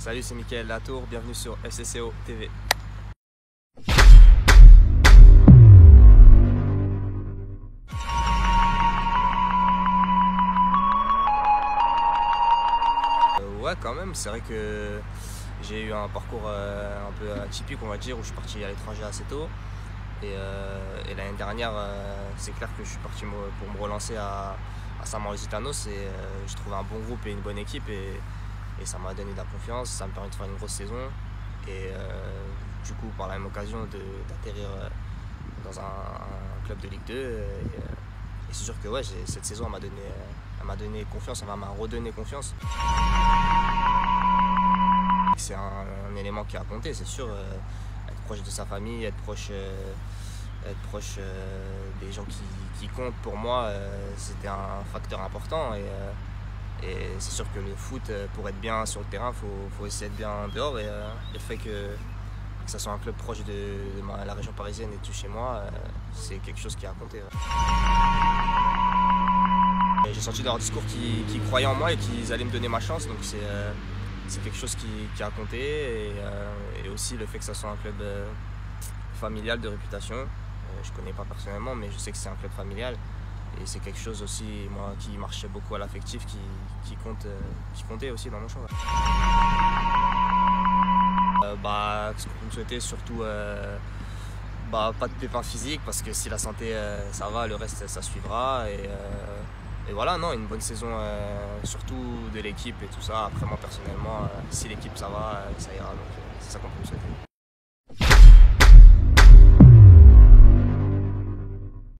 Salut, c'est Mickaël Latour, bienvenue sur SSCO TV. Ouais, quand même, c'est vrai que j'ai eu un parcours un peu atypique, on va dire, où je suis parti à l'étranger assez tôt. Et l'année dernière, c'est clair que je suis parti pour me relancer à Saint-Maur-les-Gitanos et j'ai trouvé un bon groupe et une bonne équipe et ça m'a donné de la confiance, ça me permet de faire une grosse saison et du coup par la même occasion d'atterrir dans un club de Ligue 2 et c'est sûr que ouais, cette saison elle m'a donné confiance, elle m'a redonné confiance. C'est un élément qui a compté, c'est sûr, être proche de sa famille, être proche des gens qui comptent pour moi, c'était un facteur important et c'est sûr que le foot, pour être bien sur le terrain, faut aussi être bien dehors et le fait que ça soit un club proche de la région parisienne et de chez moi, c'est quelque chose qui a compté. J'ai senti dans leur discours qu'ils croyaient en moi et qu'ils allaient me donner ma chance, donc c'est quelque chose qui a compté et aussi le fait que ça soit un club familial de réputation. Je ne connais pas personnellement, mais je sais que c'est un club familial et c'est quelque chose aussi moi, qui marchait beaucoup à l'affectif, qui comptait aussi dans mon choix. Ce qu'on peut me souhaiter, surtout pas de pépins physiques, parce que si la santé ça va, le reste ça suivra et voilà, non, une bonne saison surtout de l'équipe et tout ça. Après moi personnellement, si l'équipe ça va, ça ira, donc c'est ça qu'on peut me souhaiter.